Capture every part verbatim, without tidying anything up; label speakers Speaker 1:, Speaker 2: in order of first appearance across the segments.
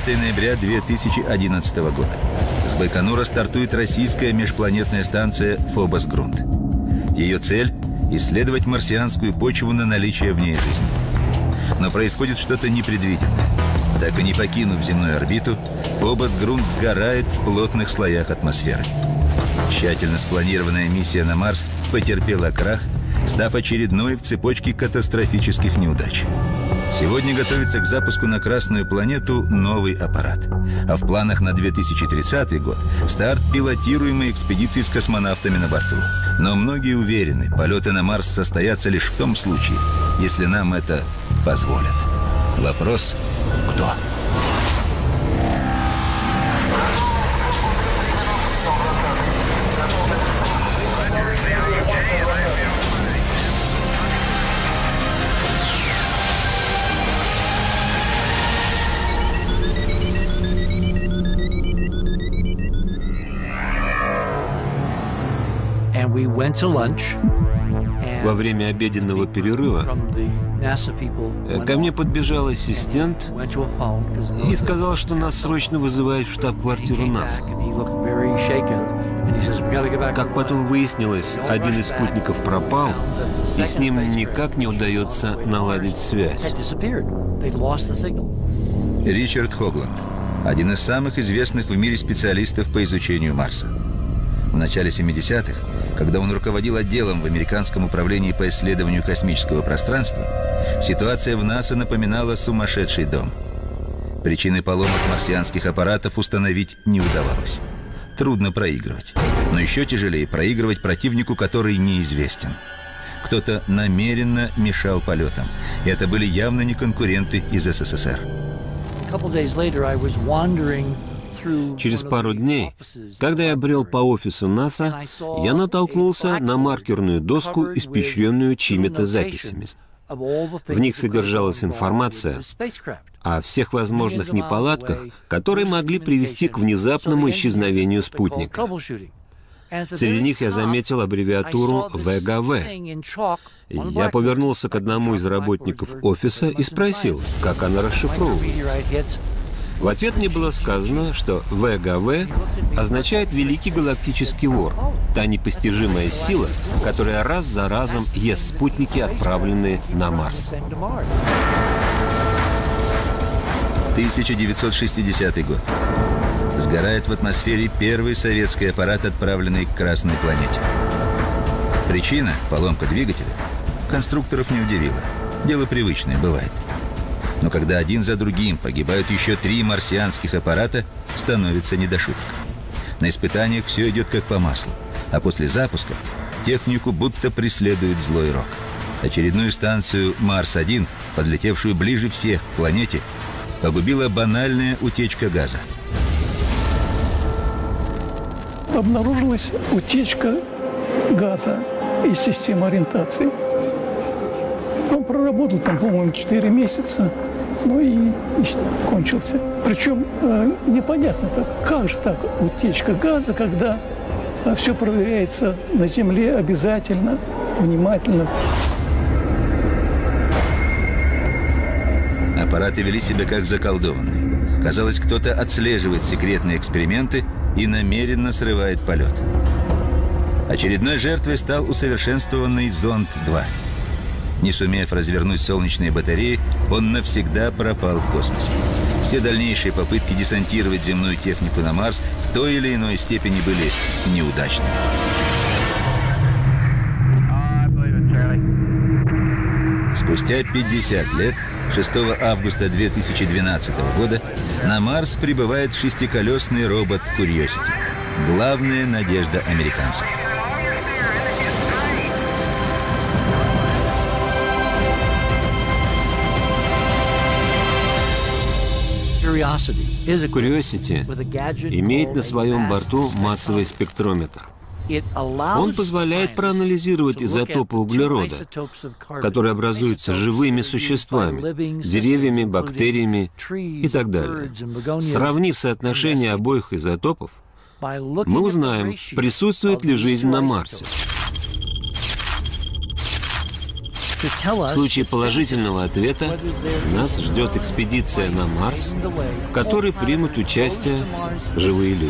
Speaker 1: девятое ноября две тысячи одиннадцатого года. С Байконура стартует российская межпланетная станция «Фобос-Грунт». Ее цель – исследовать марсианскую почву на наличие в ней жизни. Но происходит что-то непредвиденное. Так и не покинув земную орбиту, «Фобос-Грунт» сгорает в плотных слоях атмосферы. Тщательно спланированная миссия на Марс потерпела крах, став очередной в цепочке катастрофических неудач. Сегодня готовится к запуску на Красную планету новый аппарат. А в планах на две тысячи тридцатый год старт пилотируемой экспедиции с космонавтами на борту. Но многие уверены, полеты на Марс состоятся лишь в том случае, если нам это позволят. Вопрос – кто?
Speaker 2: Во время обеденного перерыва ко мне подбежал ассистент и сказал, что нас срочно вызывают в штаб-квартиру НАСА. Как потом выяснилось, один из спутников пропал, и с ним никак не удается наладить связь.
Speaker 1: Ричард Хогланд, один из самых известных в мире специалистов по изучению Марса. В начале семидесятых, когда он руководил отделом в Американском управлении по исследованию космического пространства, ситуация в НАСА напоминала сумасшедший дом. Причины поломок марсианских аппаратов установить не удавалось. Трудно проигрывать. Но еще тяжелее проигрывать противнику, который неизвестен. Кто-то намеренно мешал полетам. И это были явно не конкуренты из СССР.
Speaker 2: Через пару дней, когда я брел по офису НАСА, я натолкнулся на маркерную доску, испещренную чьими-то записями. В них содержалась информация о всех возможных неполадках, которые могли привести к внезапному исчезновению спутника. Среди них я заметил аббревиатуру вэ гэ вэ. Я повернулся к одному из работников офиса и спросил, как она расшифровывается. В ответ мне было сказано, что вэ гэ вэ означает «Великий галактический вор», та непостижимая сила, которая раз за разом ест спутники, отправленные на Марс.
Speaker 1: тысяча девятьсот шестидесятый год. Сгорает в атмосфере первый советский аппарат, отправленный к Красной планете. Причина – поломка двигателя. Конструкторов не удивила. Дело привычное, бывает. Но когда один за другим погибают еще три марсианских аппарата, становится не до шуток. На испытаниях все идет как по маслу. А после запуска технику будто преследует злой рок. Очередную станцию Марс один, подлетевшую ближе всех к планете, погубила банальная утечка газа.
Speaker 3: Обнаружилась утечка газа из системы ориентации. Он проработал там, по-моему, четыре месяца, ну и, и кончился. Причем э, непонятно, как, как же так утечка газа, когда э, все проверяется на Земле обязательно, внимательно.
Speaker 1: Аппараты вели себя как заколдованные. Казалось, кто-то отслеживает секретные эксперименты и намеренно срывает полет. Очередной жертвой стал усовершенствованный зонд два. Не сумев развернуть солнечные батареи, он навсегда пропал в космосе. Все дальнейшие попытки десантировать земную технику на Марс в той или иной степени были неудачными. Спустя пятьдесят лет, шестого августа две тысячи двенадцатого года, на Марс прибывает шестиколесный робот Curiosity. Главная надежда американцев.
Speaker 2: Curiosity имеет на своем борту массовый спектрометр. Он позволяет проанализировать изотопы углерода, которые образуются живыми существами, деревьями, бактериями и так далее. Сравнив соотношение обоих изотопов, мы узнаем, присутствует ли жизнь на Марсе. В случае положительного ответа нас ждет экспедиция на Марс, в которой примут участие живые люди.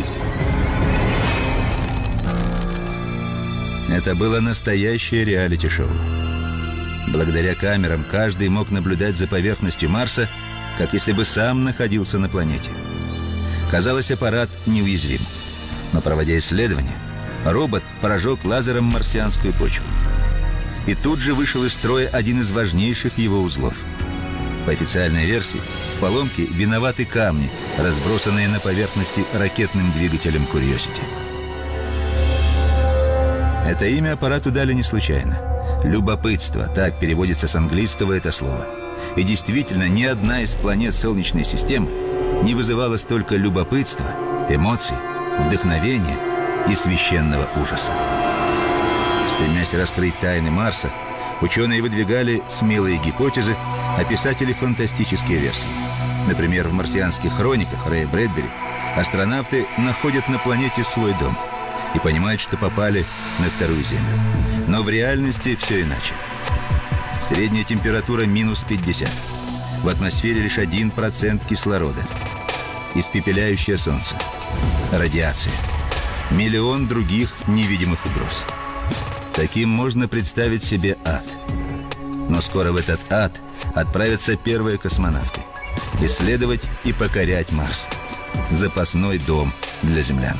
Speaker 1: Это было настоящее реалити-шоу. Благодаря камерам каждый мог наблюдать за поверхностью Марса, как если бы сам находился на планете. Казалось, аппарат неуязвим. Но, проводя исследования, робот прожег лазером марсианскую почву. И тут же вышел из строя один из важнейших его узлов. По официальной версии, в поломке виноваты камни, разбросанные на поверхности ракетным двигателем Curiosity. Это имя аппарату дали не случайно. Любопытство, так переводится с английского это слово. И действительно, ни одна из планет Солнечной системы не вызывала столько любопытства, эмоций, вдохновения и священного ужаса. Стремясь раскрыть тайны Марса, ученые выдвигали смелые гипотезы, а писатели фантастические версии. Например, в «Марсианских хрониках» Рэя Брэдбери астронавты находят на планете свой дом и понимают, что попали на вторую Землю. Но в реальности все иначе. Средняя температура минус пятьдесят. В атмосфере лишь один процент кислорода. Испепеляющее солнце. Радиация. Миллион других невидимых угроз. Таким можно представить себе ад. Но скоро в этот ад отправятся первые космонавты. Исследовать и покорять Марс. Запасной дом для землян.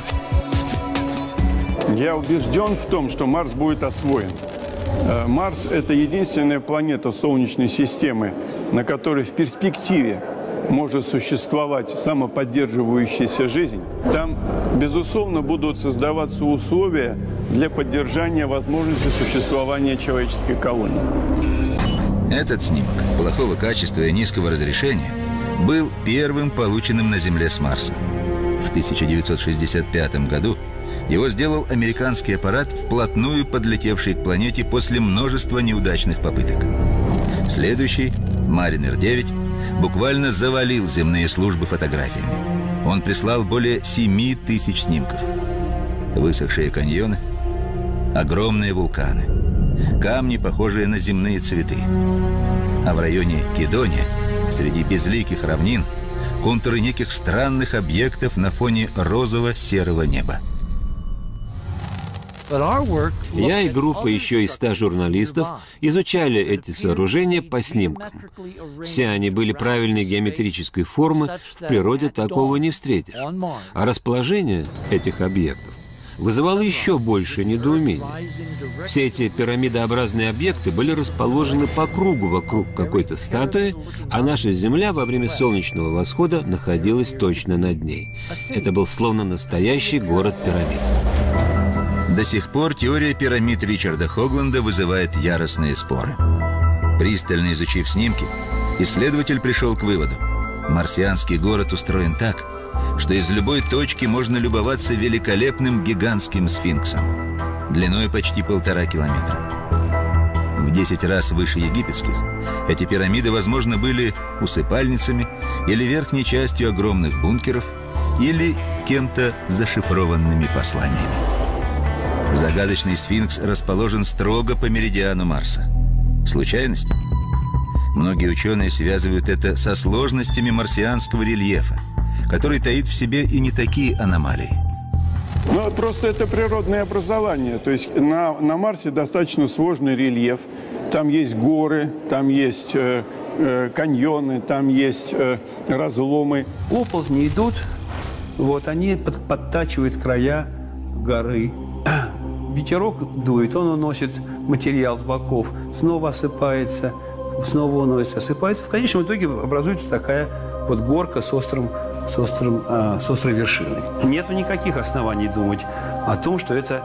Speaker 4: Я убежден в том, что Марс будет освоен. Марс – это единственная планета Солнечной системы, на которой в перспективе может существовать самоподдерживающаяся жизнь. Там, безусловно, будут создаваться условия для поддержания возможности существования человеческой колонии.
Speaker 1: Этот снимок плохого качества и низкого разрешения был первым полученным на Земле с Марса. В тысяча девятьсот шестьдесят пятом году его сделал американский аппарат, вплотную подлетевший к планете после множества неудачных попыток. Следующий, Маринер девять, буквально завалил земные службы фотографиями. Он прислал более семи тысяч снимков. Высохшие каньоны, огромные вулканы, камни, похожие на земные цветы. А в районе Кедония, среди безликих равнин, контуры неких странных объектов на фоне розово-серого неба.
Speaker 2: Я и группа еще из ста журналистов изучали эти сооружения по снимкам. Все они были правильной геометрической формы, в природе такого не встретишь. А расположение этих объектов вызывало еще больше недоумений. Все эти пирамидообразные объекты были расположены по кругу вокруг какой-то статуи, а наша Земля во время солнечного восхода находилась точно над ней. Это был словно настоящий город-пирамид.
Speaker 1: До сих пор теория пирамид Ричарда Хогланда вызывает яростные споры. Пристально изучив снимки, исследователь пришел к выводу: марсианский город устроен так, что из любой точки можно любоваться великолепным гигантским сфинксом, длиной почти полтора километра. В десять раз выше египетских эти пирамиды, возможно, были усыпальницами или верхней частью огромных бункеров, или кем-то зашифрованными посланиями. Загадочный сфинкс расположен строго по меридиану Марса. Случайность? Многие ученые связывают это со сложностями марсианского рельефа, который таит в себе и не такие аномалии.
Speaker 4: Ну, просто это природное образование. То есть на, на Марсе достаточно сложный рельеф. Там есть горы, там есть э, э, каньоны, там есть э, разломы.
Speaker 5: Оползни идут, вот, они под, подтачивают края горы. Ветерок дует, он уносит материал с боков, снова осыпается, снова уносится, осыпается. В конечном итоге образуется такая вот горка с острым, с острым, а, с острой вершиной. Нету никаких оснований думать о том, что это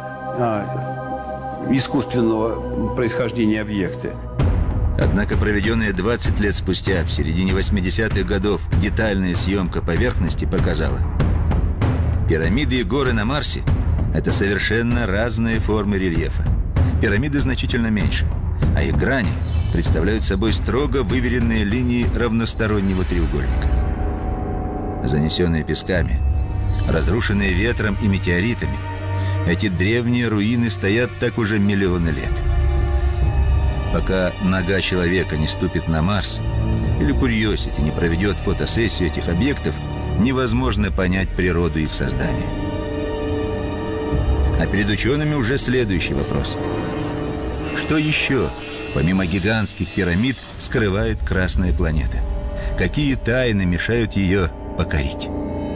Speaker 5: а, искусственного происхождения объекты.
Speaker 1: Однако проведенная двадцать лет спустя, в середине восьмидесятых годов, детальная съемка поверхности показала: пирамиды и горы на Марсе – это совершенно разные формы рельефа. Пирамиды значительно меньше, а их грани представляют собой строго выверенные линии равностороннего треугольника. Занесенные песками, разрушенные ветром и метеоритами, эти древние руины стоят так уже миллионы лет. пока нога человека не ступит на Марс, или Curiosity не проведет фотосессию этих объектов, невозможно понять природу их создания. А перед учеными уже следующий вопрос. Что еще, помимо гигантских пирамид, скрывает Красная планета? Какие тайны мешают ее покорить?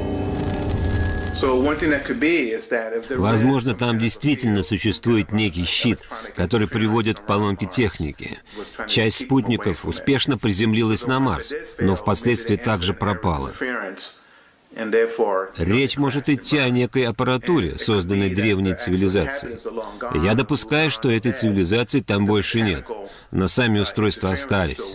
Speaker 2: Возможно, там действительно существует некий щит, который приводит к поломке техники. Часть спутников успешно приземлилась на Марс, но впоследствии также пропала. Речь может идти о некой аппаратуре, созданной древней цивилизацией. Я допускаю, что этой цивилизации там больше нет, но сами устройства остались.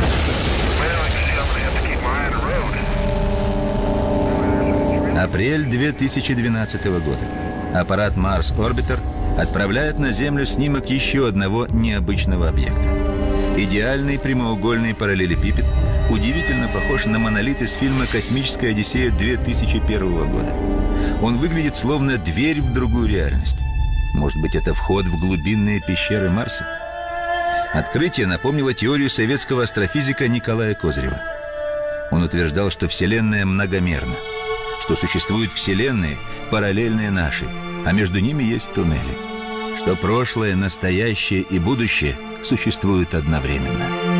Speaker 1: Апрель две тысячи двенадцатого года. Аппарат Mars Orbiter отправляет на Землю снимок еще одного необычного объекта. Идеальный прямоугольный параллелепипед, удивительно похож на монолит из фильма «Космическая Одиссея» две тысячи первого года. Он выглядит словно дверь в другую реальность. Может быть, это вход в глубинные пещеры Марса? Открытие напомнило теорию советского астрофизика Николая Козырева. Он утверждал, что Вселенная многомерна, что существуют вселенные, параллельные нашей, а между ними есть туннели, что прошлое, настоящее и будущее существуют одновременно.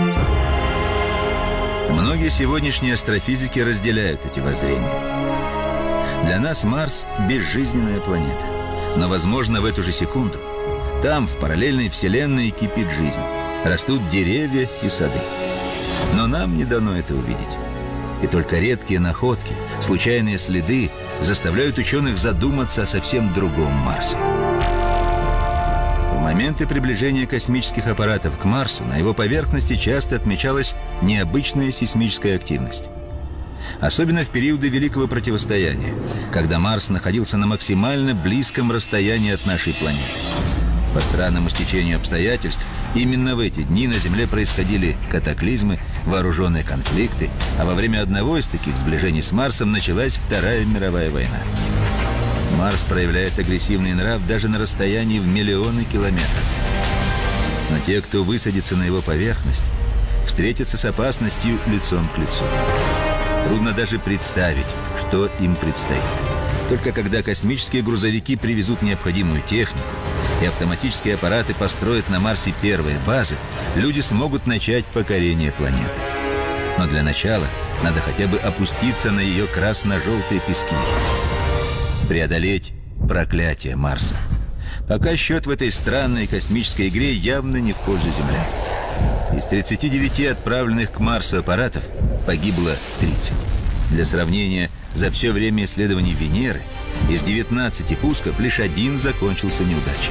Speaker 1: Многие сегодняшние астрофизики разделяют эти воззрения. Для нас Марс – безжизненная планета, но, возможно, в эту же секунду там, в параллельной вселенной, кипит жизнь, растут деревья и сады. Но нам не дано это увидеть. И только редкие находки, случайные следы заставляют ученых задуматься о совсем другом Марсе. В моменты приближения космических аппаратов к Марсу на его поверхности часто отмечалась необычная сейсмическая активность. Особенно в периоды Великого противостояния, когда Марс находился на максимально близком расстоянии от нашей планеты. По странному стечению обстоятельств, именно в эти дни на Земле происходили катаклизмы, вооруженные конфликты, а во время одного из таких сближений с Марсом началась Вторая мировая война. Марс проявляет агрессивный нрав даже на расстоянии в миллионы километров. Но те, кто высадится на его поверхность, встретятся с опасностью лицом к лицу. Трудно даже представить, что им предстоит. Только когда космические грузовики привезут необходимую технику и автоматические аппараты построят на Марсе первые базы, люди смогут начать покорение планеты. Но для начала надо хотя бы опуститься на ее красно-желтые пески, преодолеть проклятие Марса. Пока счет в этой странной космической игре явно не в пользу землян. Из тридцати девяти отправленных к Марсу аппаратов погибло тридцать. Для сравнения, за все время исследований Венеры из девятнадцати пусков лишь один закончился неудачей.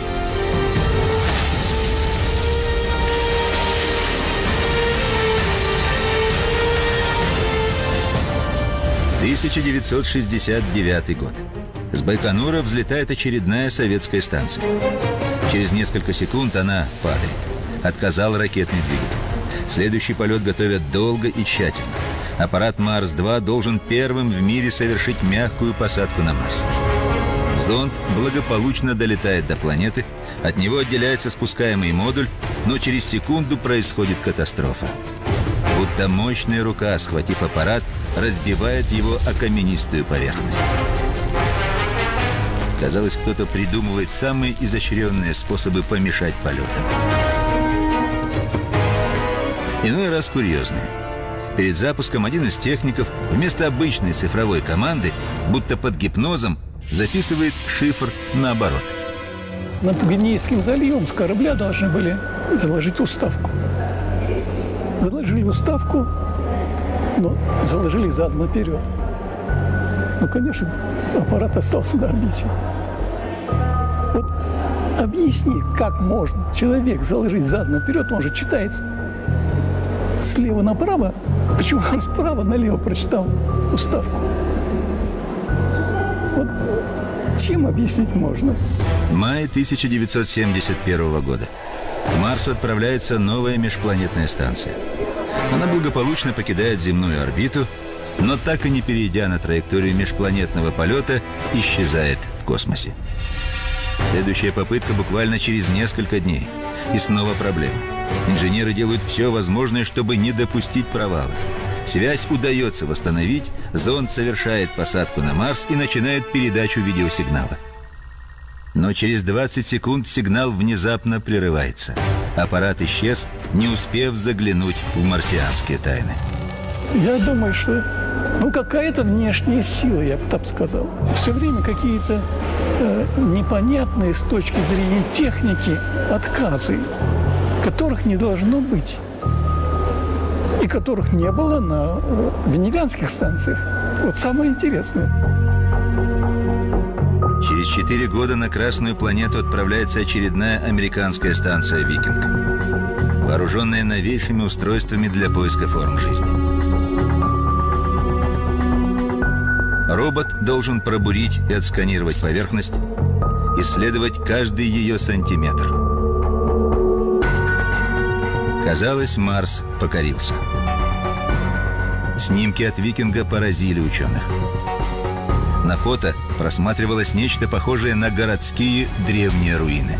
Speaker 1: тысяча девятьсот шестьдесят девятый год. С Байконура взлетает очередная советская станция. Через несколько секунд она падает. Отказал ракетный двигатель. Следующий полет готовят долго и тщательно. Аппарат Марс два должен первым в мире совершить мягкую посадку на Марс. Зонд благополучно долетает до планеты, от него отделяется спускаемый модуль, но через секунду происходит катастрофа. Будто мощная рука, схватив аппарат, разбивает его о каменистую поверхность. Казалось, кто-то придумывает самые изощренные способы помешать полетам. Иной раз курьезные. Перед запуском один из техников вместо обычной цифровой команды, будто под гипнозом, записывает шифр наоборот.
Speaker 3: Над Гвинейским заливом с корабля должны были заложить уставку. Заложили уставку, но заложили задом наперед. Ну, конечно, аппарат остался на орбите. Вот объясни, как можно человек заложить задом наперед, он же читает слева направо, почему он справа налево прочитал уставку? Вот чем объяснить можно?
Speaker 1: Май тысяча девятьсот семьдесят первого года. К Марсу отправляется новая межпланетная станция. Она благополучно покидает земную орбиту, но так и не перейдя на траекторию межпланетного полета, исчезает в космосе. Следующая попытка буквально через несколько дней. И снова проблема. Инженеры делают все возможное, чтобы не допустить провала. Связь удается восстановить, зонд совершает посадку на Марс и начинает передачу видеосигнала. Но через двадцать секунд сигнал внезапно прерывается. Аппарат исчез, не успев заглянуть в марсианские тайны.
Speaker 3: Я думаю, что ну, какая-то внешняя сила, я бы так сказал. Все время какие-то э, непонятные с точки зрения техники отказы, которых не должно быть. И которых не было на э, венерианских станциях. Вот самое интересное.
Speaker 1: Через четыре года на Красную планету отправляется очередная американская станция «Викинг», вооруженная новейшими устройствами для поиска форм жизни. Робот должен пробурить и отсканировать поверхность, исследовать каждый ее сантиметр. Казалось, Марс покорился. Снимки от «Викинга» поразили ученых. На фото просматривалось нечто похожее на городские древние руины.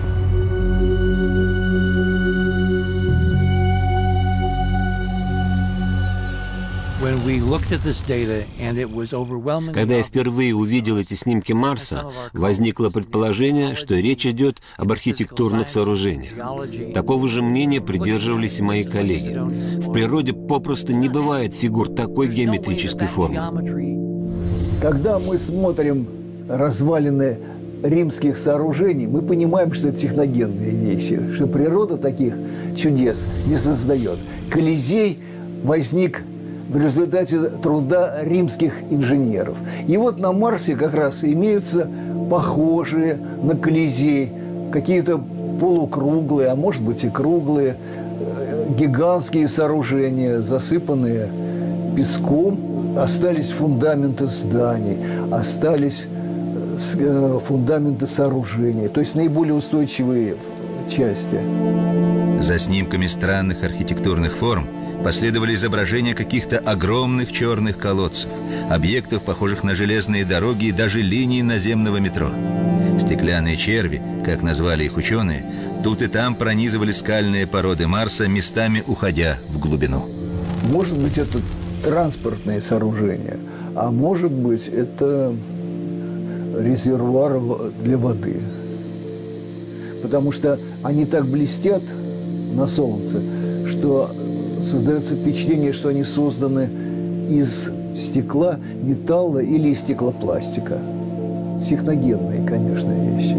Speaker 2: Когда я впервые увидел эти снимки Марса, возникло предположение, что речь идет об архитектурных сооружениях. Такого же мнения придерживались и мои коллеги. В природе попросту не бывает фигур такой геометрической формы.
Speaker 6: Когда мы смотрим развалины римских сооружений, мы понимаем, что это техногенные вещи, что природа таких чудес не создает. Колизей возник в результате труда римских инженеров. И вот на Марсе как раз имеются похожие на Колизей, какие-то полукруглые, а может быть и круглые, гигантские сооружения, засыпанные песком. Остались фундаменты зданий, остались фундаменты сооружений, то есть наиболее устойчивые части.
Speaker 1: За снимками странных архитектурных форм последовали изображения каких-то огромных черных колодцев, объектов, похожих на железные дороги и даже линии наземного метро. Стеклянные черви, как назвали их ученые, тут и там пронизывали скальные породы Марса, местами уходя в глубину.
Speaker 6: Может быть, это транспортные сооружения, а может быть, это резервуар для воды. Потому что они так блестят на солнце, что создается впечатление, что они созданы из стекла, металла или из стеклопластика. Техногенные, конечно, вещи.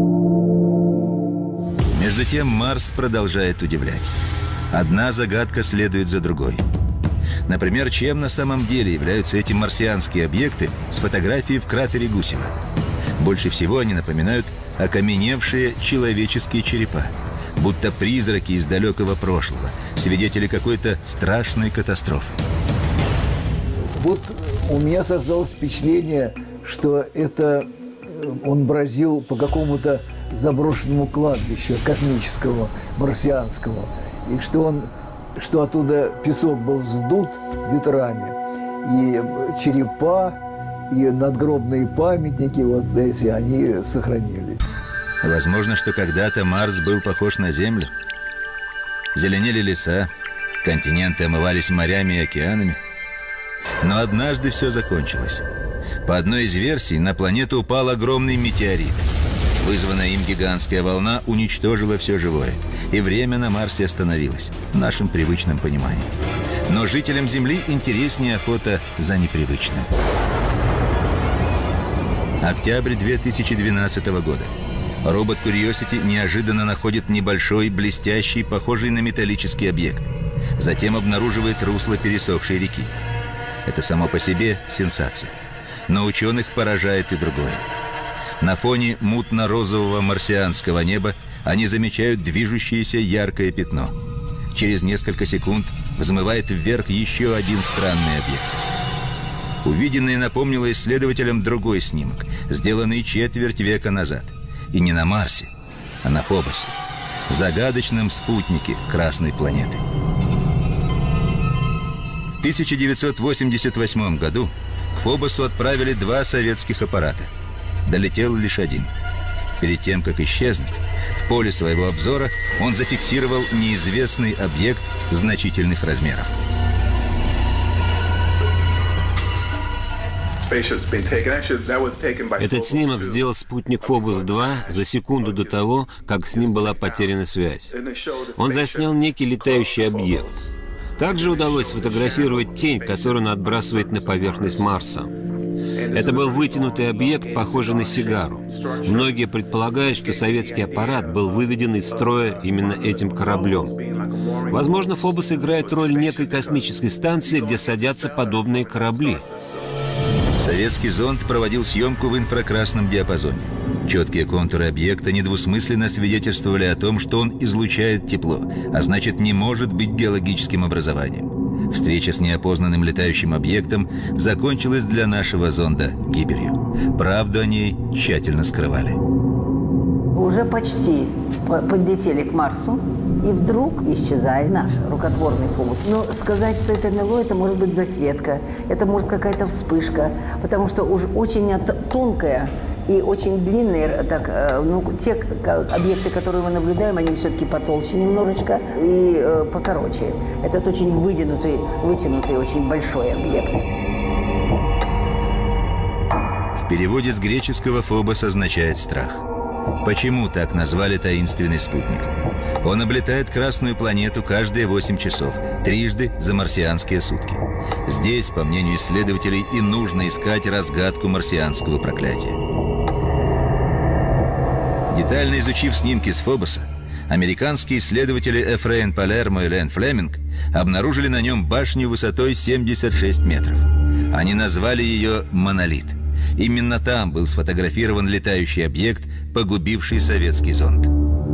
Speaker 1: Между тем Марс продолжает удивлять. Одна загадка следует за другой. Например, чем на самом деле являются эти марсианские объекты с фотографией в кратере Гусева? Больше всего они напоминают окаменевшие человеческие черепа, будто призраки из далекого прошлого, свидетели какой-то страшной катастрофы.
Speaker 6: Вот у меня создалось впечатление, что это он бродил по какому-то заброшенному кладбищу космического, марсианского, и что он что оттуда песок был сдут ветрами, и черепа, и надгробные памятники, вот эти, они сохранились.
Speaker 1: Возможно, что когда-то Марс был похож на Землю. Зеленели леса, континенты омывались морями и океанами. Но однажды все закончилось. По одной из версий, на планету упал огромный метеорит. Вызванная им гигантская волна уничтожила все живое. И время на Марсе остановилось, в нашем привычном понимании. Но жителям Земли интереснее охота за непривычным. Октябрь две тысячи двенадцатого года. Робот Curiosity неожиданно находит небольшой, блестящий, похожий на металлический объект. Затем обнаруживает русло пересохшей реки. Это само по себе сенсация. Но ученых поражает и другое. На фоне мутно-розового марсианского неба они замечают движущееся яркое пятно. Через несколько секунд взмывает вверх еще один странный объект. Увиденное напомнило исследователям другой снимок, сделанный четверть века назад. И не на Марсе, а на Фобосе, загадочном спутнике Красной планеты. В тысяча девятьсот восемьдесят восьмом году к Фобосу отправили два советских аппарата. Долетел лишь один. Перед тем, как исчезнуть, в В поле своего обзора он зафиксировал неизвестный объект значительных размеров.
Speaker 2: Этот снимок сделал спутник Фобос два за секунду до того, как с ним была потеряна связь. Он заснял некий летающий объект. Также удалось сфотографировать тень, которую он отбрасывает на поверхность Марса. Это был вытянутый объект, похожий на сигару. Многие предполагают, что советский аппарат был выведен из строя именно этим кораблем. Возможно, Фобос играет роль некой космической станции, где садятся подобные корабли.
Speaker 1: Советский зонд проводил съемку в инфракрасном диапазоне. Четкие контуры объекта недвусмысленно свидетельствовали о том, что он излучает тепло, а значит, не может быть биологическим образованием. Встреча с неопознанным летающим объектом закончилась для нашего зонда гибелью. Правду о ней тщательно скрывали.
Speaker 7: Уже почти подлетели к Марсу, и вдруг исчезает наш рукотворный Фобос. Но сказать, что это НЛО, это может быть засветка, это может какая-то вспышка, потому что уж очень тонкая и очень длинные, так, ну, те объекты, которые мы наблюдаем, они все-таки потолще немножечко и э, покороче. Этот очень вытянутый, вытянутый, очень большой объект.
Speaker 1: В переводе с греческого «фобос» означает «страх». Почему так назвали таинственный спутник? Он облетает Красную планету каждые восемь часов, трижды за марсианские сутки. Здесь, по мнению исследователей, и нужно искать разгадку марсианского проклятия. Детально изучив снимки с Фобоса, американские исследователи Эфрейн Палермо и Лен Флеминг обнаружили на нем башню высотой семьдесят шесть метров. Они назвали ее «Монолит». Именно там был сфотографирован летающий объект, погубивший советский зонд.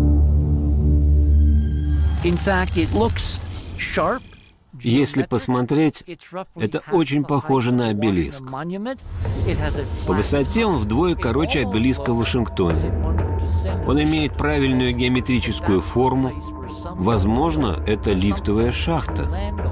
Speaker 2: Если посмотреть, это очень похоже на обелиск. По высоте он вдвое короче обелиска в Вашингтоне. Он имеет правильную геометрическую форму. Возможно, это лифтовая шахта.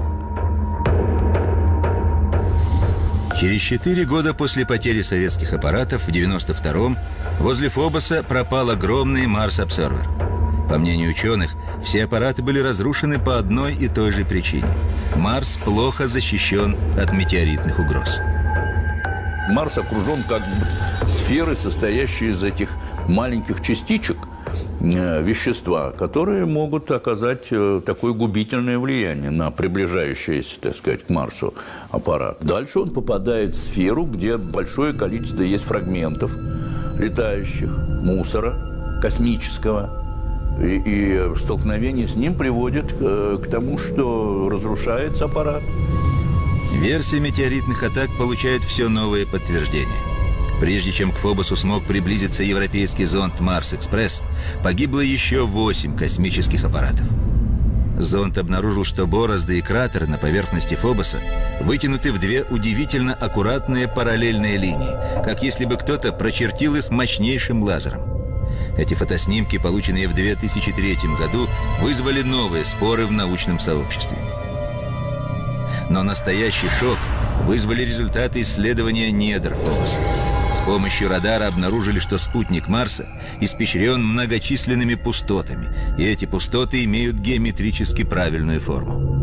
Speaker 1: Через четыре года после потери советских аппаратов в девяносто втором возле Фобоса пропал огромный Марс-обсервер. По мнению ученых, все аппараты были разрушены по одной и той же причине. Марс плохо защищен от метеоритных угроз.
Speaker 8: Марс окружен как бы сферой, состоящей из этих маленьких частичек э, вещества, которые могут оказать э, такое губительное влияние на приближающийся, так сказать, к Марсу аппарат. Дальше он попадает в сферу, где большое количество есть фрагментов летающих, мусора космического. И, и столкновение с ним приводит э, к тому, что разрушается аппарат.
Speaker 1: Версия метеоритных атак получает все новые подтверждения. Прежде чем к Фобосу смог приблизиться европейский зонд Марс-Экспресс, погибло еще восемь космических аппаратов. Зонд обнаружил, что борозды и кратеры на поверхности Фобоса вытянуты в две удивительно аккуратные параллельные линии, как если бы кто-то прочертил их мощнейшим лазером. Эти фотоснимки, полученные в две тысячи третьем году, вызвали новые споры в научном сообществе. Но настоящий шок вызвали результаты исследования недр Фобоса. С помощью радара обнаружили, что спутник Марса испещрен многочисленными пустотами, и эти пустоты имеют геометрически правильную форму.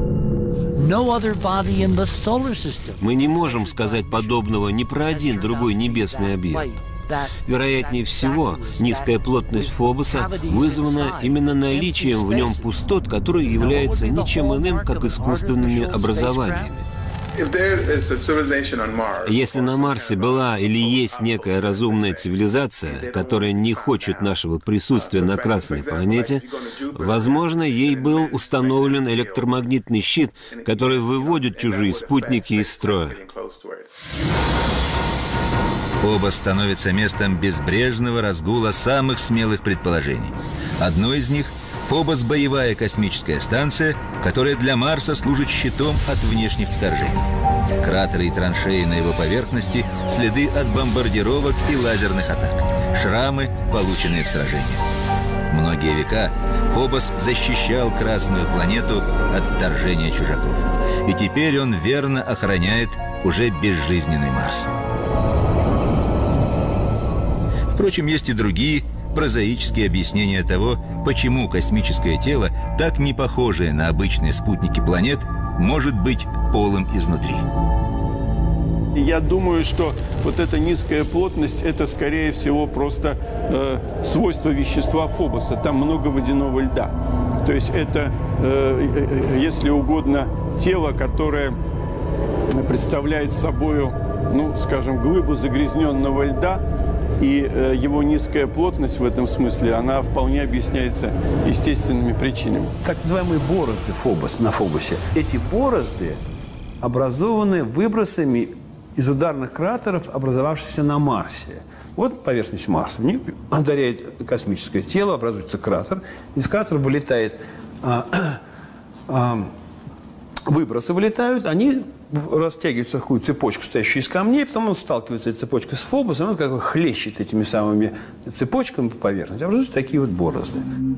Speaker 2: Мы не можем сказать подобного ни про один другой небесный объект. Вероятнее всего, низкая плотность Фобоса вызвана именно наличием в нем пустот, которые являются ничем иным, как искусственными образованиями. Если на Марсе была или есть некая разумная цивилизация, которая не хочет нашего присутствия на Красной планете, возможно, ей был установлен электромагнитный щит, который выводит чужие спутники из строя.
Speaker 1: Фобос становится местом безбрежного разгула самых смелых предположений. Одно из них – Фобос – боевая космическая станция, которая для Марса служит щитом от внешних вторжений. Кратеры и траншеи на его поверхности – следы от бомбардировок и лазерных атак, шрамы, полученные в сражениях. Многие века Фобос защищал Красную планету от вторжения чужаков. И теперь он верно охраняет уже безжизненный Марс. Впрочем, есть и другие, прозаические объяснения того, почему космическое тело, так не похожее на обычные спутники планет, может быть полым изнутри.
Speaker 4: Я думаю, что вот эта низкая плотность – это, скорее всего, просто э, свойство вещества Фобоса. Там много водяного льда. То есть это, э, если угодно, тело, которое представляет собой, ну, скажем, глыбу загрязненного льда, и э, его низкая плотность в этом смысле, она вполне объясняется естественными причинами.
Speaker 5: Так называемые борозды Фобос, на Фобосе. Эти борозды образованы выбросами из ударных кратеров, образовавшихся на Марсе. Вот поверхность Марса. В них ударяет космическое тело, образуется кратер. Из кратера вылетает, а, а, выбросы вылетают, они растягиваются в какую-то цепочку, стоящую из камней, потом он сталкивается этой цепочкой с Фобосом, он как бы хлещет этими самыми цепочками по поверхности. Образуются такие вот борозды.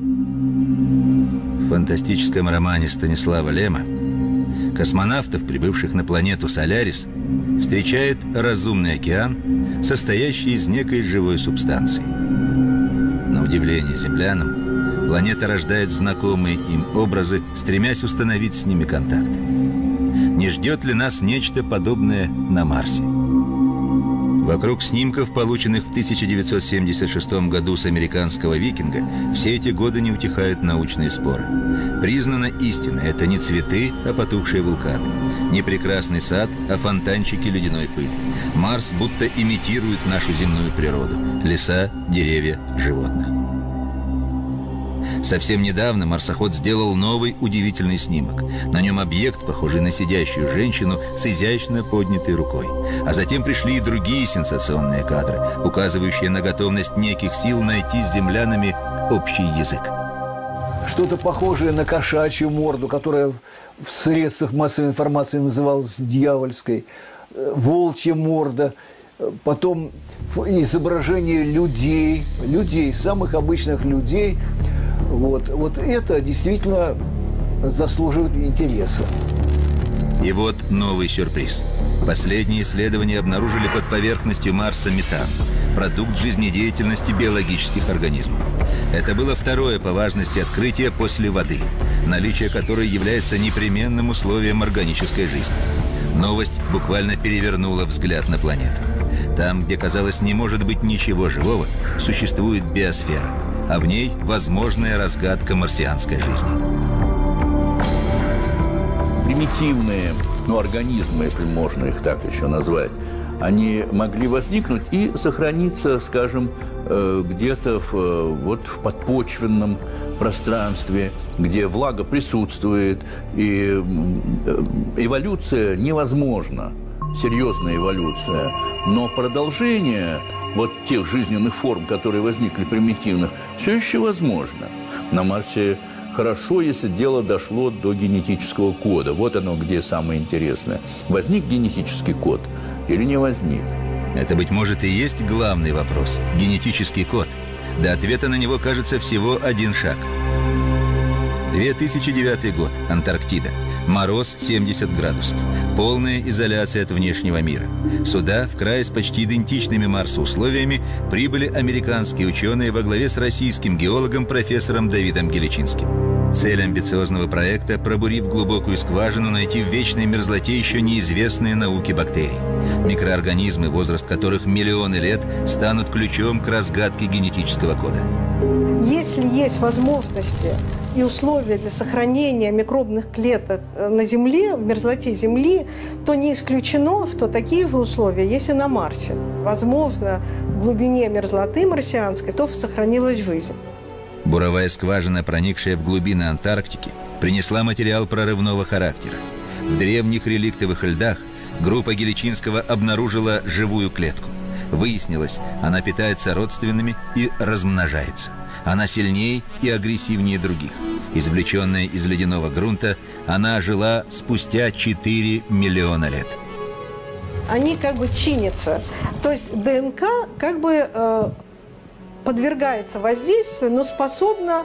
Speaker 1: В фантастическом романе Станислава Лема космонавтов, прибывших на планету Солярис, встречает разумный океан, состоящий из некой живой субстанции. На удивление землянам, планета рождает знакомые им образы, стремясь установить с ними контакт. Не ждет ли нас нечто подобное на Марсе? Вокруг снимков, полученных в тысяча девятьсот семьдесят шестом году с американского «Викинга», все эти годы не утихают научные споры. Признано истинной – это не цветы, а потухшие вулканы, не прекрасный сад, а фонтанчики ледяной пыли. Марс будто имитирует нашу земную природу – леса, деревья, животных. Совсем недавно марсоход сделал новый удивительный снимок. На нем объект, похожий на сидящую женщину с изящно поднятой рукой. А затем пришли и другие сенсационные кадры, указывающие на готовность неких сил найти с землянами общий язык.
Speaker 6: Что-то похожее на кошачью морду, которая в средствах массовой информации называлась дьявольской. Волчья морда. Потом изображение людей, людей, самых обычных людей. Вот, вот это действительно заслуживает интереса.
Speaker 1: И вот новый сюрприз. Последние исследования обнаружили под поверхностью Марса метан, продукт жизнедеятельности биологических организмов. Это было второе по важности открытие после воды, наличие которой является непременным условием органической жизни. Новость буквально перевернула взгляд на планету. Там, где, казалось, не может быть ничего живого, существует биосфера, а в ней возможная разгадка марсианской жизни.
Speaker 8: Примитивные, ну, организмы, если можно их так еще назвать, они могли возникнуть и сохраниться, скажем, где-то в, вот, в подпочвенном пространстве, где влага присутствует, и эволюция невозможна, серьезная эволюция, но продолжение вот тех жизненных форм, которые возникли примитивных, все еще возможно. На Марсе хорошо, если дело дошло до генетического кода. Вот оно, где самое интересное. Возник генетический код или не возник?
Speaker 1: Это, быть может, и есть главный вопрос – генетический код. До ответа на него, кажется, всего один шаг. две тысячи девятый год. Антарктида. Мороз семьдесят градусов. Полная изоляция от внешнего мира. Сюда, в край с почти идентичными Марсу условиями, прибыли американские ученые во главе с российским геологом профессором Давидом Геличинским. Цель амбициозного проекта – пробурив глубокую скважину, найти в вечной мерзлоте еще неизвестные науке бактерий. Микроорганизмы, возраст которых миллионы лет, станут ключом к разгадке генетического кода.
Speaker 9: Если есть возможности и условия для сохранения микробных клеток на Земле, в мерзлоте Земли, то не исключено, что такие же условия есть и на Марсе. Возможно, в глубине мерзлоты марсианской тоже сохранилась жизнь.
Speaker 1: Буровая скважина, проникшая в глубины Антарктики, принесла материал прорывного характера. В древних реликтовых льдах группа Геличинского обнаружила живую клетку. Выяснилось, она питается родственными и размножается. Она сильнее и агрессивнее других. Извлеченная из ледяного грунта, она жила спустя четыре миллиона лет.
Speaker 9: Они как бы чинятся. То есть ДНК как бы э, подвергается воздействию, но способна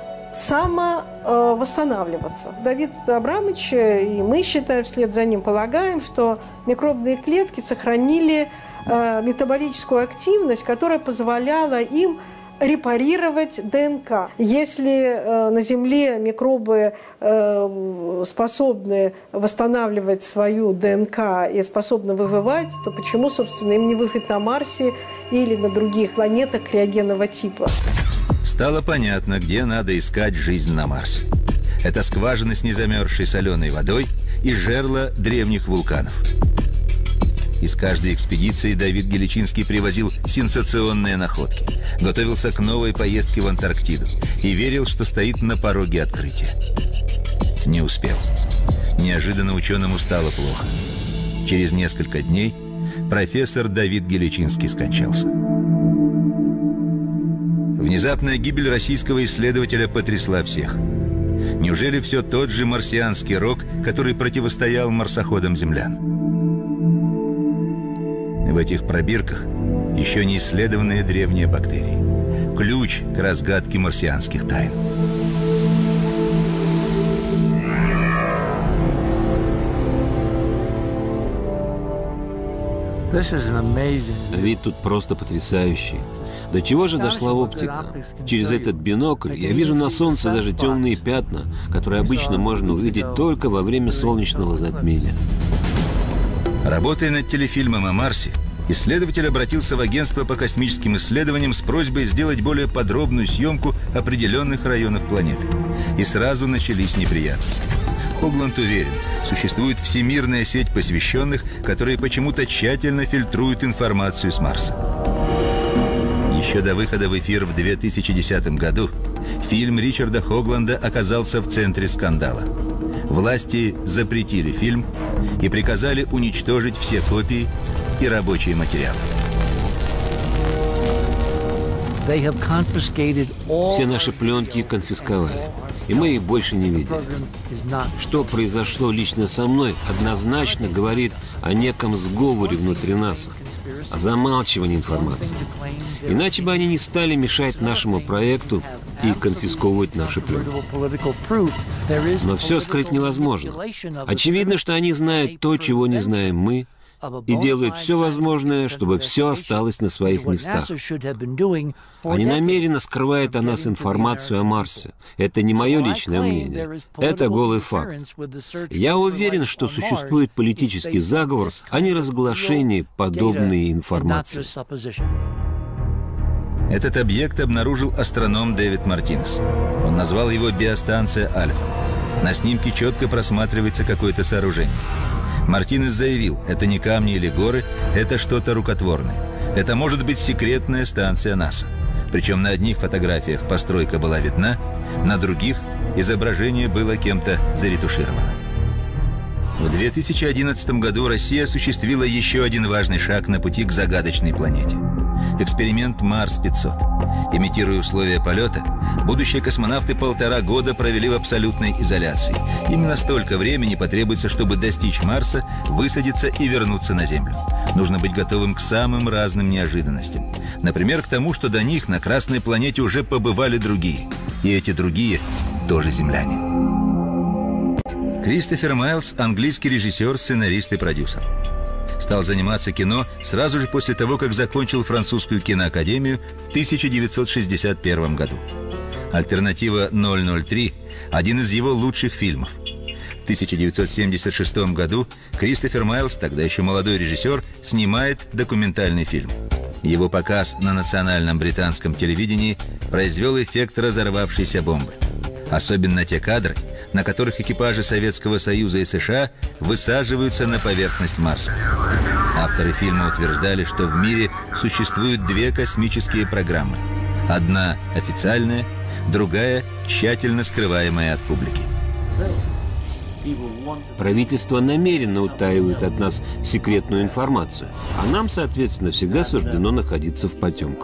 Speaker 9: самовосстанавливаться. Э, Давид Абрамович и мы, считаем, вслед за ним полагаем, что микробные клетки сохранили э, метаболическую активность, которая позволяла им репарировать ДНК. Если э, на Земле микробы э, способны восстанавливать свою ДНК и способны выживать, то почему, собственно, им не выжить на Марсе или на других планетах криогенного типа?
Speaker 1: Стало понятно, где надо искать жизнь на Марсе. Это скважины с незамерзшей соленой водой и жерла древних вулканов. Из каждой экспедиции Давид Геличинский привозил сенсационные находки, готовился к новой поездке в Антарктиду и верил, что стоит на пороге открытия. Не успел. Неожиданно ученому стало плохо. Через несколько дней профессор Давид Геличинский скончался. Внезапная гибель российского исследователя потрясла всех. Неужели все тот же марсианский рок, который противостоял марсоходам землян? В этих пробирках еще не исследованные древние бактерии. Ключ к разгадке марсианских тайн.
Speaker 2: Вид тут просто потрясающий. До чего же дошла оптика? Через этот бинокль я вижу на Солнце даже темные пятна, которые обычно можно увидеть только во время солнечного затмения.
Speaker 1: Работая над телефильмом о Марсе, исследователь обратился в агентство по космическим исследованиям с просьбой сделать более подробную съемку определенных районов планеты. И сразу начались неприятности. Хогланд уверен, существует всемирная сеть посвященных, которые почему-то тщательно фильтруют информацию с Марса. Еще до выхода в эфир в две тысячи десятом году фильм Ричарда Хогланда оказался в центре скандала. Власти запретили фильм и приказали уничтожить все копии и рабочие материалы.
Speaker 2: Все наши пленки конфисковали, и мы их больше не видели. Что произошло лично со мной, однозначно говорит о неком сговоре внутри НАСА, о замалчивании информации. Иначе бы они не стали мешать нашему проекту и конфисковывать наши пленки. Но все скрыть невозможно. Очевидно, что они знают то, чего не знаем мы, и делают все возможное, чтобы все осталось на своих местах. Они намеренно скрывают о нас информацию о Марсе. Это не мое личное мнение. Это голый факт. Я уверен, что существует политический заговор, а не разглашение подобной информации.
Speaker 1: Этот объект обнаружил астроном Дэвид Мартинес. Он назвал его биостанция Альфа. На снимке четко просматривается какое-то сооружение. Мартинес заявил, это не камни или горы, это что-то рукотворное. Это может быть секретная станция НАСА. Причем на одних фотографиях постройка была видна, на других изображение было кем-то заретушировано. В две тысячи одиннадцатом году Россия осуществила еще один важный шаг на пути к загадочной планете. Эксперимент Марс пятьсот. Имитируя условия полета, будущие космонавты полтора года провели в абсолютной изоляции. Именно столько времени потребуется, чтобы достичь Марса, высадиться и вернуться на Землю. Нужно быть готовым к самым разным неожиданностям. Например, к тому, что до них на Красной планете уже побывали другие. И эти другие тоже земляне. Кристофер Майлз – английский режиссер, сценарист и продюсер. Стал заниматься кино сразу же после того, как закончил французскую киноакадемию в тысяча девятьсот шестьдесят первом году. «Альтернатива ноль ноль три» – один из его лучших фильмов. В тысяча девятьсот семьдесят шестом году Кристофер Майлз, тогда еще молодой режиссер, снимает документальный фильм. Его показ на национальном британском телевидении произвел эффект разорвавшейся бомбы. Особенно те кадры, на которых экипажи Советского Союза и США высаживаются на поверхность Марса. Авторы фильма утверждали, что в мире существуют две космические программы. Одна официальная, другая тщательно скрываемая от публики.
Speaker 2: Правительство намеренно утаивает от нас секретную информацию, а нам, соответственно, всегда суждено находиться в потемках.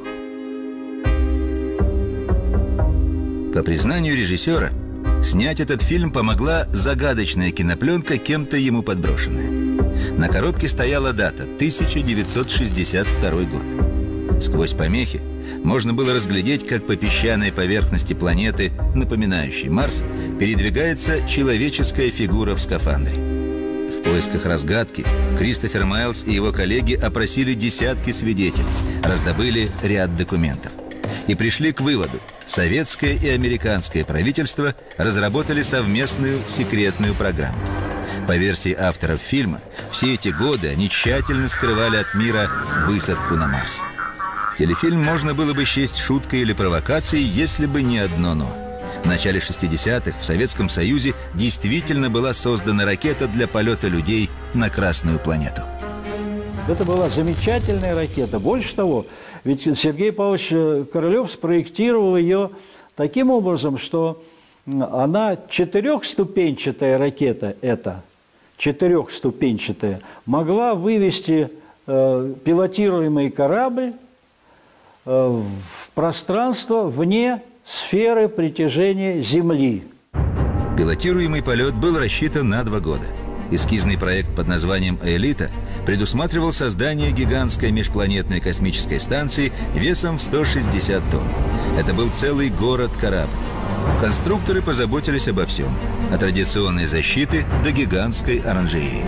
Speaker 1: По признанию режиссера, снять этот фильм помогла загадочная кинопленка, кем-то ему подброшенная. На коробке стояла дата – тысяча девятьсот шестьдесят второй год. Сквозь помехи можно было разглядеть, как по песчаной поверхности планеты, напоминающей Марс, передвигается человеческая фигура в скафандре. В поисках разгадки Кристофер Майлз и его коллеги опросили десятки свидетелей, раздобыли ряд документов. и пришли к выводу: советское и американское правительство разработали совместную секретную программу. По версии авторов фильма, все эти годы они тщательно скрывали от мира высадку на Марс. Телефильм можно было бы счесть шуткой или провокацией, если бы не одно «но». В начале шестидесятых в Советском Союзе действительно была создана ракета для полета людей на Красную планету.
Speaker 10: Это была замечательная ракета. Больше того, ведь Сергей Павлович Королев спроектировал ее таким образом, что она четырехступенчатая ракета, эта четырехступенчатая, могла вывести э, пилотируемый корабль э, в пространство вне сферы притяжения Земли.
Speaker 1: Пилотируемый полет был рассчитан на два года. Эскизный проект под названием «Элита» предусматривал создание гигантской межпланетной космической станции весом в сто шестьдесят тонн. Это был целый город-корабль. Конструкторы позаботились обо всем, от традиционной защиты до гигантской оранжереи.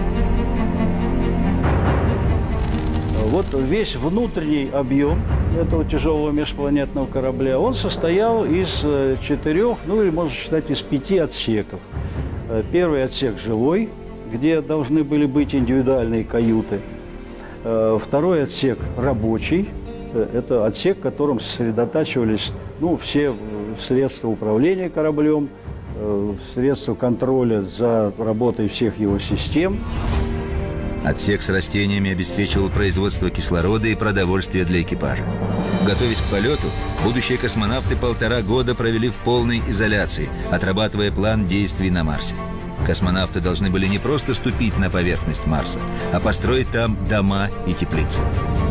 Speaker 10: Вот весь внутренний объем этого тяжелого межпланетного корабля, он состоял из четырех, ну или можно считать из пяти отсеков. Первый отсек жилой, где должны были быть индивидуальные каюты. Второй отсек рабочий. Это отсек, в котором сосредотачивались ну, все средства управления кораблем, средства контроля за работой всех его систем.
Speaker 1: Отсек с растениями обеспечивал производство кислорода и продовольствия для экипажа. Готовясь к полету, будущие космонавты полтора года провели в полной изоляции, отрабатывая план действий на Марсе. Космонавты должны были не просто ступить на поверхность Марса, а построить там дома и теплицы.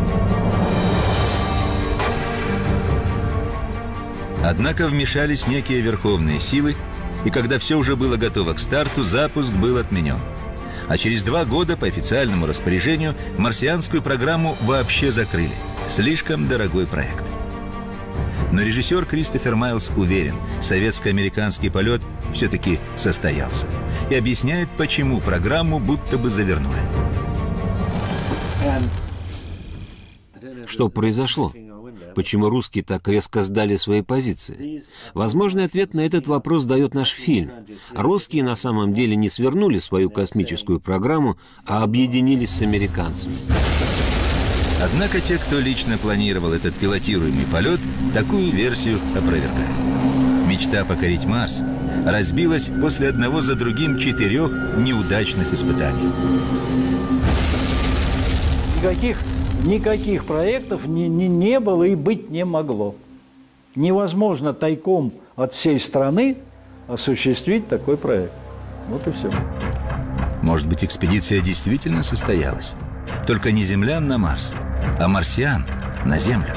Speaker 1: Однако вмешались некие верховные силы, и когда все уже было готово к старту, запуск был отменен. А через два года по официальному распоряжению марсианскую программу вообще закрыли. Слишком дорогой проект. Но режиссер Кристофер Майлз уверен, советско-американский полет все-таки состоялся. И объясняет, почему программу будто бы завернули.
Speaker 2: Что произошло? Почему русские так резко сдали свои позиции? Возможный ответ на этот вопрос дает наш фильм. Русские на самом деле не свернули свою космическую программу, а объединились с американцами.
Speaker 1: Однако те, кто лично планировал этот пилотируемый полет, такую версию опровергают. Мечта покорить Марс разбилась после одного за другим четырех неудачных испытаний.
Speaker 10: Никаких, никаких проектов не, не, не было и быть не могло. Невозможно тайком от всей страны осуществить такой проект. Вот и все.
Speaker 1: Может быть, экспедиция действительно состоялась? Только не землян на Марс, а марсиан на Землю.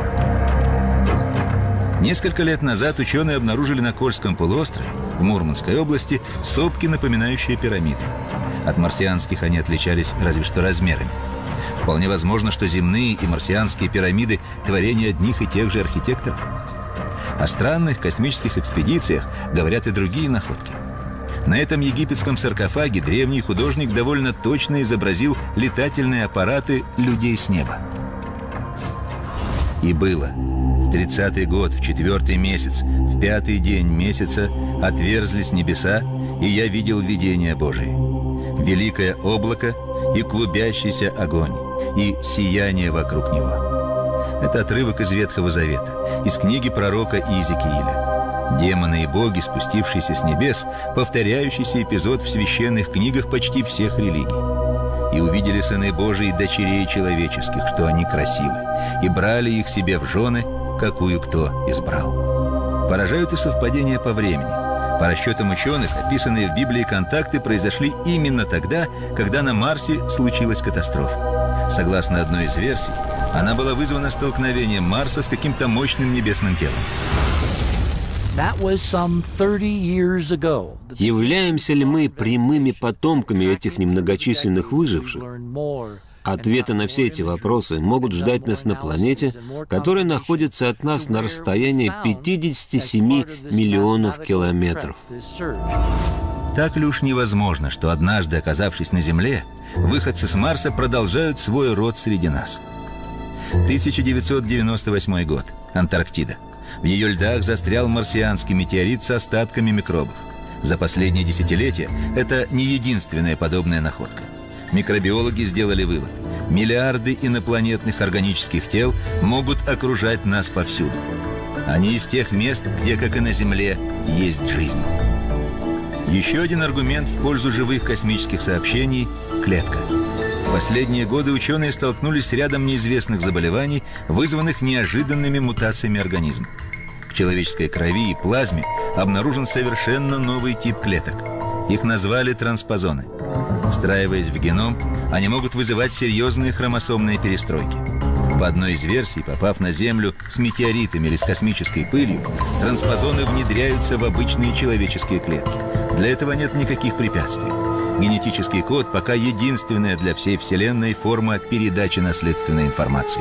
Speaker 1: Несколько лет назад ученые обнаружили на Кольском полуострове, в Мурманской области, сопки, напоминающие пирамиды. От марсианских они отличались разве что размерами. Вполне возможно, что земные и марсианские пирамиды – творение одних и тех же архитекторов. О странных космических экспедициях говорят и другие находки. На этом египетском саркофаге древний художник довольно точно изобразил летательные аппараты людей с неба. И было. В тридцатый год, в четвертый месяц, в пятый день месяца отверзлись небеса, и я видел видение Божие. Великое облако и клубящийся огонь, и сияние вокруг него. Это отрывок из Ветхого Завета, из книги пророка Иезекииля. Демоны и боги, спустившиеся с небес, повторяющийся эпизод в священных книгах почти всех религий. И увидели сыны Божии дочерей человеческих, что они красивы, и брали их себе в жены, какую кто избрал. Поражают и совпадения по времени. По расчетам ученых, описанные в Библии контакты произошли именно тогда, когда на Марсе случилась катастрофа. Согласно одной из версий, она была вызвана столкновением Марса с каким-то мощным небесным телом.
Speaker 2: Являемся ли мы прямыми потомками этих немногочисленных выживших? Ответы на все эти вопросы могут ждать нас на планете, которая находится от нас на расстоянии пятидесяти семи миллионов километров.
Speaker 1: Так ли уж невозможно, что однажды, оказавшись на Земле, выходцы с Марса продолжают свой род среди нас? тысяча девятьсот девяносто восьмой год. Антарктида. В ее льдах застрял марсианский метеорит с остатками микробов. За последние десятилетия это не единственная подобная находка. Микробиологи сделали вывод. Миллиарды инопланетных органических тел могут окружать нас повсюду. Они из тех мест, где, как и на Земле, есть жизнь. Еще один аргумент в пользу живых космических сообщений – клетка. В последние годы ученые столкнулись с рядом неизвестных заболеваний, вызванных неожиданными мутациями организма. В человеческой крови и плазме обнаружен совершенно новый тип клеток. Их назвали транспозоны. Встраиваясь в геном, они могут вызывать серьезные хромосомные перестройки. По одной из версий, попав на Землю с метеоритами или с космической пылью, транспозоны внедряются в обычные человеческие клетки. Для этого нет никаких препятствий. Генетический код пока единственная для всей Вселенной форма передачи наследственной информации.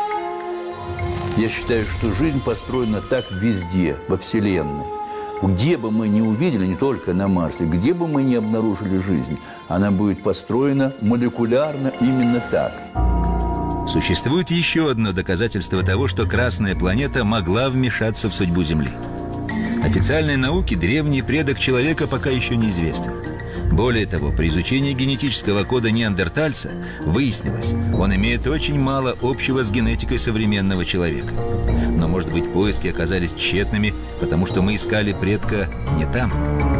Speaker 8: Я считаю, что жизнь построена так везде, во Вселенной. Где бы мы ни увидели, не только на Марсе, где бы мы ни обнаружили жизнь, она будет построена молекулярно именно так.
Speaker 1: Существует еще одно доказательство того, что Красная планета могла вмешаться в судьбу Земли. Официальной науке древний предок человека пока еще неизвестен. Более того, при изучении генетического кода неандертальца выяснилось, он имеет очень мало общего с генетикой современного человека. Но, может быть, поиски оказались тщетными, потому что мы искали предка не там.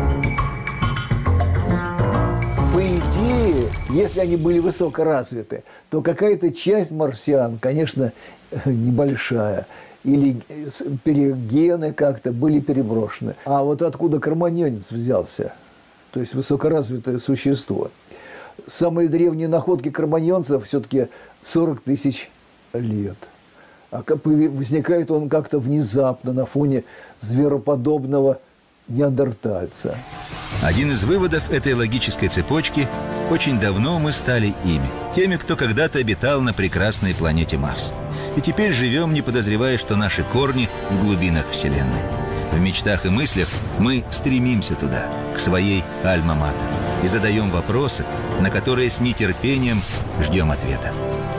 Speaker 6: По идее, если они были высокоразвиты, то какая-то часть марсиан, конечно, небольшая, или гены как-то были переброшены. А вот откуда кроманьонец взялся? То есть высокоразвитое существо. Самые древние находки кроманьонцев все-таки сорок тысяч лет. А возникает он как-то внезапно на фоне звероподобного неандертальца.
Speaker 1: Один из выводов этой логической цепочки – очень давно мы стали ими, теми, кто когда-то обитал на прекрасной планете Марс. И теперь живем, не подозревая, что наши корни в глубинах Вселенной. В мечтах и мыслях мы стремимся туда, к своей альма-матер, и задаем вопросы, на которые с нетерпением ждем ответа.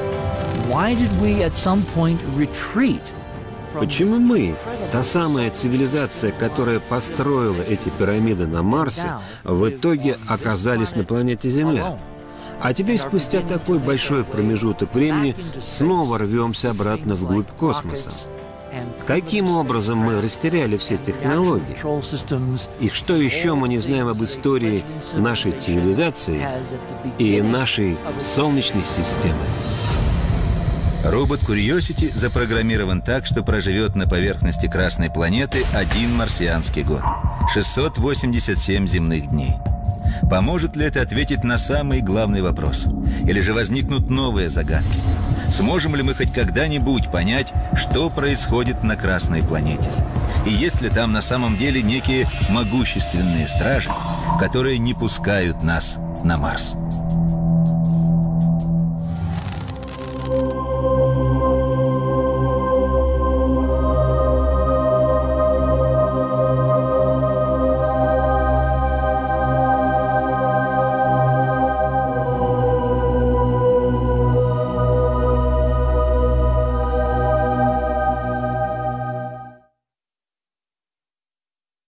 Speaker 2: Почему мы, та самая цивилизация, которая построила эти пирамиды на Марсе, в итоге оказались на планете Земля? А теперь, спустя такой большой промежуток времени, снова рвемся обратно вглубь космоса. Каким образом мы растеряли все технологии? И что еще мы не знаем об истории нашей цивилизации и нашей Солнечной системы?
Speaker 1: Робот Curiosity запрограммирован так, что проживет на поверхности Красной планеты один марсианский год – шестьсот восемьдесят семь земных дней. Поможет ли это ответить на самый главный вопрос? Или же возникнут новые загадки? Сможем ли мы хоть когда-нибудь понять, что происходит на Красной планете? И есть ли там на самом деле некие могущественные стражи, которые не пускают нас на Марс?